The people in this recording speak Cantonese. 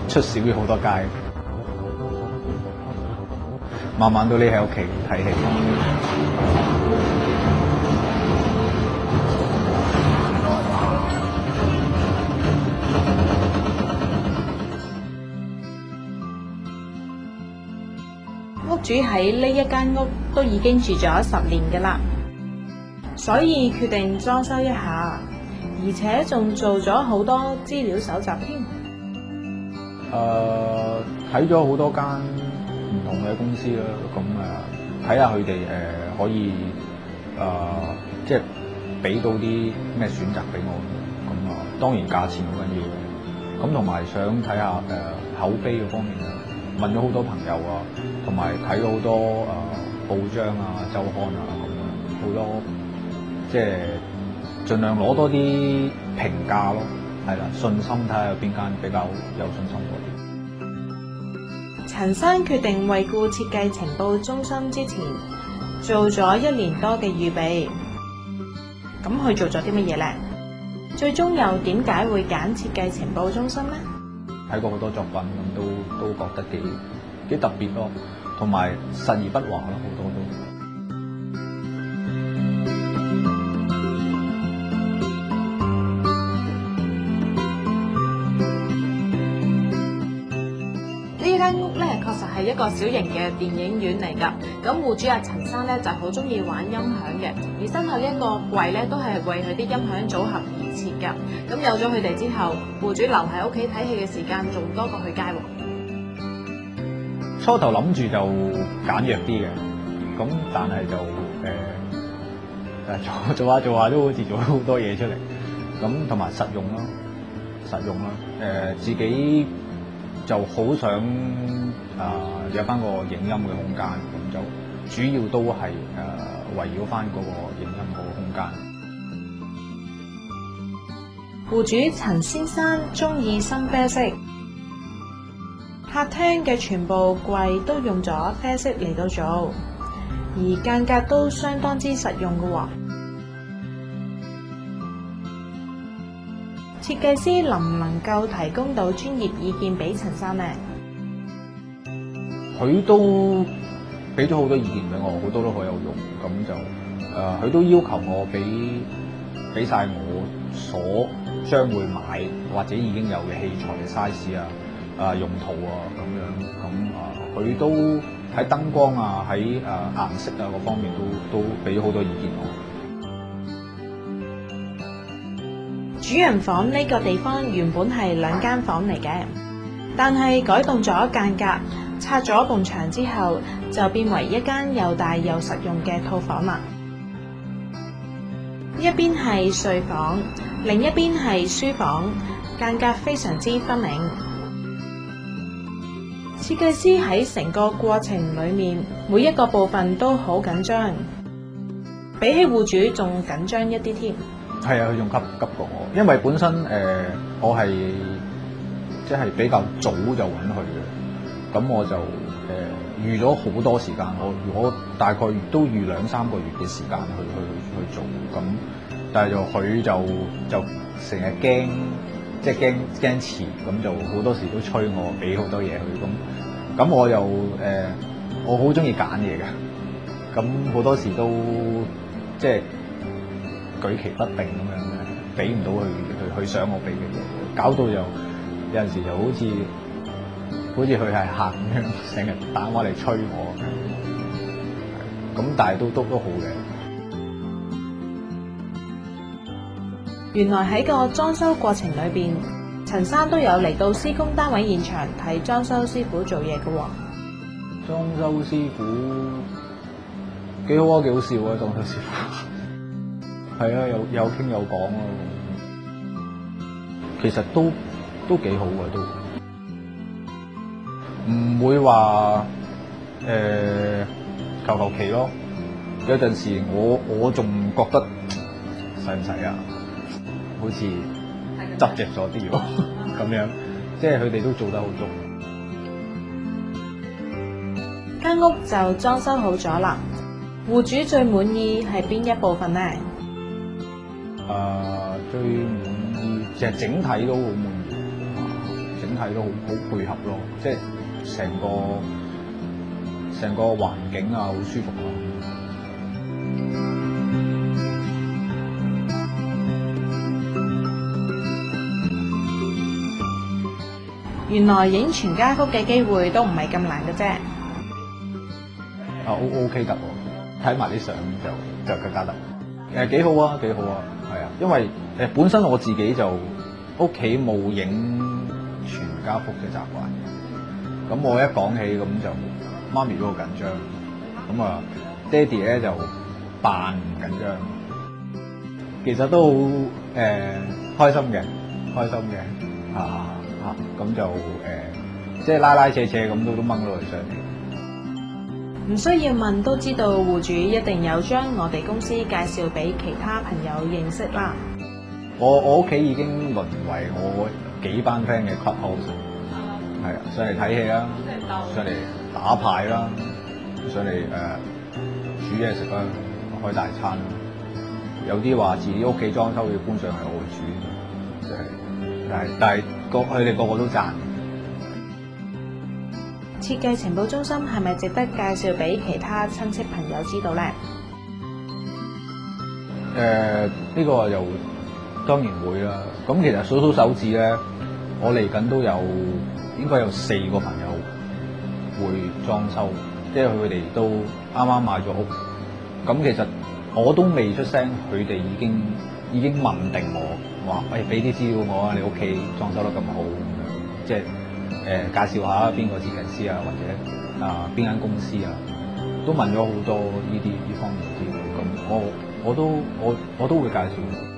出少咗好多街，晚晚都匿喺屋企睇戲。 屋主喺呢一間屋都已經住咗10年㗎啦，所以決定裝修一下，而且仲做咗好多資料搜集添。 睇咗好多間唔同嘅公司啦，咁睇下佢哋可以即係俾到啲咩選擇俾我，咁當然價錢好緊要嘅，咁同埋想睇下口碑嗰方面啦，問咗好多朋友啊，同埋睇咗好多報章啊、週刊啊咁樣，好多即係盡量攞多啲評價咯，係啦，信心睇下有邊間比較有信心多啲。 陳生決定惠顧設計情報中心之前，做咗1年多嘅預備。咁佢做咗啲乜嘢呢？最終又點解會揀設計情報中心呢？ 睇過好多作品，咁都覺得幾特別咯，同埋實而不華咯，好多都。 呢間屋咧確實係一個小型嘅電影院嚟㗎。咁戶主陳生咧就好中意玩音響嘅，而身後呢一個櫃咧都係為佢啲音響組合而設㗎。咁有咗佢哋之後，戶主留喺屋企睇戲嘅時間仲多過去街喎。 初頭諗住就簡約啲嘅，咁但係就做下都好似做咗好多嘢出嚟，咁同埋實用啦，自己就好想有翻個影音嘅空間，咁就主要都係圍繞翻嗰個影音嗰個空間。 戶主陳先生中意深啡色，客廳嘅全部櫃都用咗啡色嚟到做，而間隔都相當之實用嘅喎。設計師能唔能夠提供到專業意見俾陳生呢？ 佢都俾咗好多意見俾我，好多都好有用。咁就佢都要求我俾晒我所將會買或者已經有嘅器材嘅 size 用途咁樣。咁佢都喺燈光喺顏色嗰方面都俾咗好多意見我。 主人房呢個地方原本係2間房嚟嘅，但係改動咗間隔，拆咗埲牆之後，就變為一間又大又實用嘅套房啦。一邊係睡房，另一邊係書房，間隔非常之分明。設計師喺成個過程裏面，每一個部分都好緊張，比起戶主仲緊張一啲添。 係啊，佢仲急過我，因為本身我係即係比較早就揾佢嘅，咁我就預咗好多時間，我大概都預2-3個月嘅時間去做，咁但係佢就成日驚，即係驚遲，咁就好多時都催我俾好多嘢佢，咁我又我好中意揀嘢嘅，咁好多時都即係舉棋不定咁樣嘅，俾唔到佢想我俾嘅嘢，搞到就有陣時就好似佢係客咁樣，成日打我嚟催我，咁但係都好嘅。 原來喺個裝修過程裏邊，陳生都有嚟到施工單位現場睇裝修師傅做嘢嘅喎。 裝修師傅幾好啊，幾好笑啊！裝修師傅係啊，有傾有講咯，其實都幾好嘅，都唔會話求其咯。有陣時我仲覺得使唔使啊？好似執着咗啲喎，咁樣即係佢哋都做得好足。 間屋就裝修好咗啦，戶主最滿意係邊一部分呢？ 最滿意其實整體都好滿意， 整體都好配合咯，即係成個環境啊好舒服咯。 原來影全家福嘅機會都唔係咁難嘅啫。 OK 得喎，睇埋啲相就更加得。幾好啊，幾好啊，係啊，因為本身我自己就屋企冇影全家福嘅習慣嘅，咁我一講起咁就媽咪都好緊張，咁啊爹哋咧就扮唔緊張，其實都好開心嘅，咁就即係拉拉扯扯咁都掹到佢上嚟。 唔需要問都知道，戶主一定有將我哋公司介紹俾其他朋友認識啦。 我屋企已經淪為我幾班 friend 嘅 clubhouse，係啊，上嚟睇戲啦，上嚟打牌啦，上嚟煮嘢食啦，開大餐啦。有啲話自己屋企裝修要搬上嚟我煮，但係佢哋個個都讚。 設計情報中心係咪值得介紹俾其他親戚朋友知道呢？ 呢個就當然會啦。咁其實數手指咧，我嚟緊都應該有4個朋友會裝修，即係佢哋都啱啱買咗屋。咁其實我都未出聲，佢哋已經問定我話：喂，俾啲資料我啊！你屋企裝修得咁好，即係介紹下邊個設計師啊，或者邊間公司啊，都問咗好多呢方面嘅資料。咁我都會介紹。